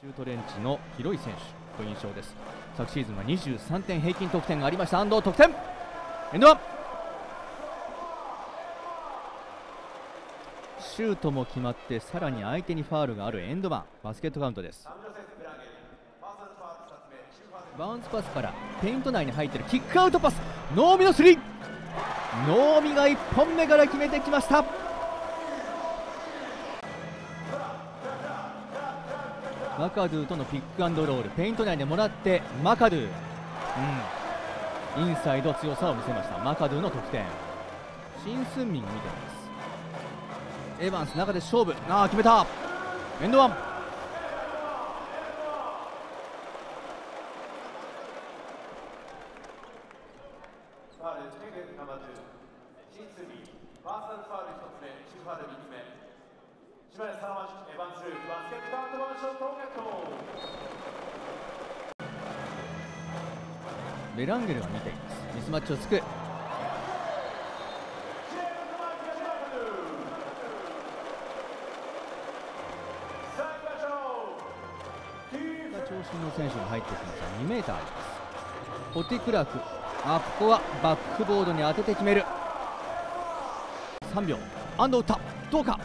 シュートレンジの広い選手という印象です。昨シーズンは23点平均得点がありました。安藤得点、エンドワン、シュートも決まって、さらに相手にファウルがあるエンドワン、バスケットカウントです。バウンスパスからペイント内に入っているキックアウトパス、能見のスリー、能見が1本目から決めてきました。マカドゥとのピックアンドロール、ペイント内でもらってマカドゥ、インサイド強さを見せました。マカドゥの得点、シン・スンミンが見ています。エヴァンス中で勝負、決めた、エンドワン、ベランゲルが見ています。ミスマッチをつく、調子の選手が入ってきました。2メーターあります。ポティクラーク、ここはバックボードに当てて決める。3秒、安藤打った、どうか、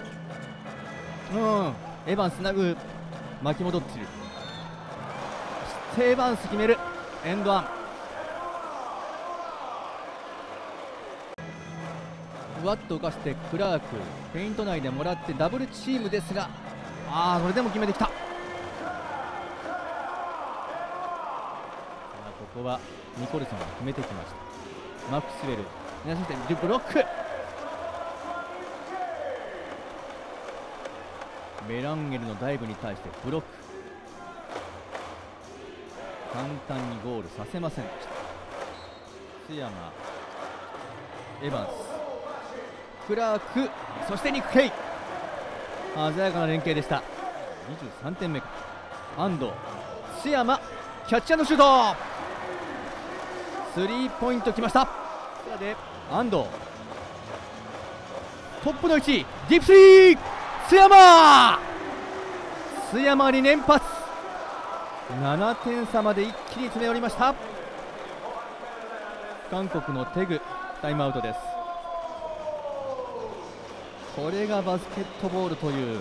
エヴァンスつなぐ、巻き戻っている。そしてエヴァンス決める、エンドワン、ふわっと浮かしてクラーク、ペイント内でもらってダブルチームですが、それでも決めてきた。ここはニコルソンが決めてきました。マックスウェル、皆さんでブロック、ベランゲルのダイブに対してブロック、簡単にゴールさせませんでした。津山、エヴァンス、クラーク、そしてニック・ケイ、鮮やかな連携でした。23点目か、安藤、津山、キャッチ&シュート、スリーポイントきました。で安藤、トップの位置、ディープスリー、津山、津山に連発、7点差まで一気に詰め寄りました。韓国のテグ、タイムアウトです。これがバスケットボールという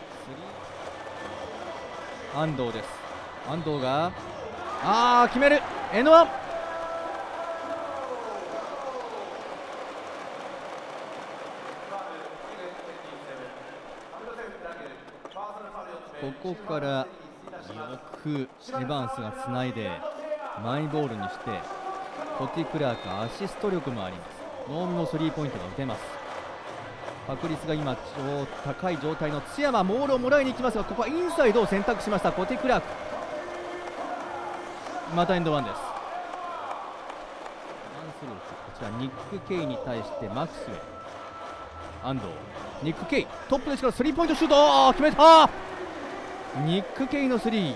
安藤です。安藤が決める、エンドワン、ここからよくエヴァンスがつないでマイボールにして、ポティクラークアシスト力もあります。能見もスリーポイントが打てます。確率が今高い状態の津山、モールをもらいに行きますが、ここはインサイドを選択しました。ポティクラーク、またエンドワンです。こちらニック・ケイに対してマックスウェル、安藤、ニック・ケイトップですからスリーポイントシュート、決めた、ニック・ケイのスリー、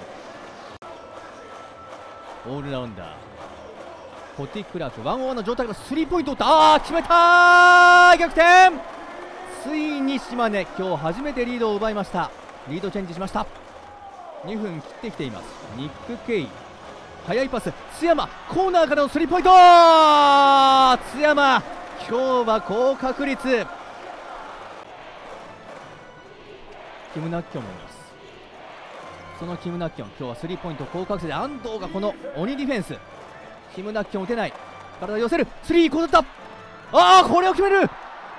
オールラウンダーポティクラーク、ワンオワンの状態からスリーポイントを打った、決めた、逆転、ついに島根、今日初めてリードを奪いました。リードチェンジしました。2分切ってきています。ニック・ケイ、速いパス、津山、コーナーからのスリーポイント、津山、今日は高確率。キム・ナッキョンもいます。そのキム・ナッキョン、今日はスリーポイント高確率で、安藤がこの鬼ディフェンス、キム・ナッキョン打てない、体寄せる、スリー、こうだった、これを決める、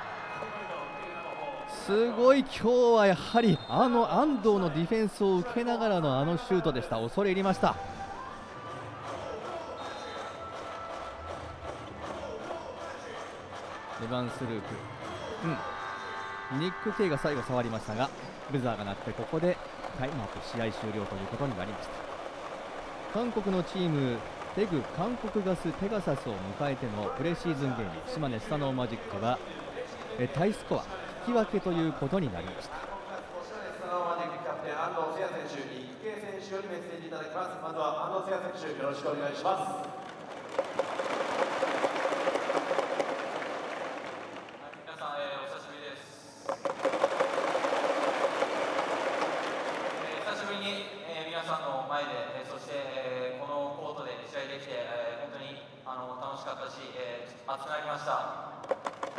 すごい、今日はやはり安藤のディフェンスを受けながらのシュートでした。恐れ入りました。エヴァンス・ルーク、ニック・ケイが最後触りましたが、ブザーが鳴って、ここでタイムアップ、試合終了ということになりました。韓国のチームテグ、韓国ガスペガサスを迎えてのプレシーズンゲーム、島根スサノーマジックはタイスコア引き分けということになりました。 スサノーマジックキャプテン安藤聖也選手、ニック・ケイ選手よりメッセージいただきます。まずは安藤聖也選手、よろしくお願いします。 皆さんのたち、集まりました。こう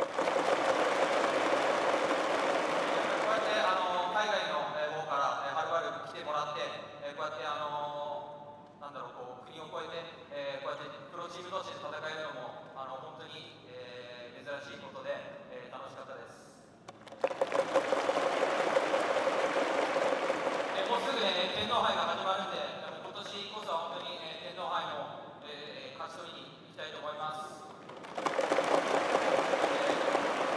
やって海外の方からはるばる来てもらって、こうやってなんだろう、こう国を越えて、こうやってプロチーム同士で戦えるのも本当に、珍しいことで、楽しかったです。もうすぐね、天皇杯が始まるんで、今年こそは本当に、天皇杯も、勝ち取りに行きたいと思います。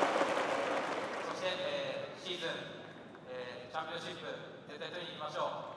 そして、シーズン、チャンピオンシップ絶対取りに行きましょう。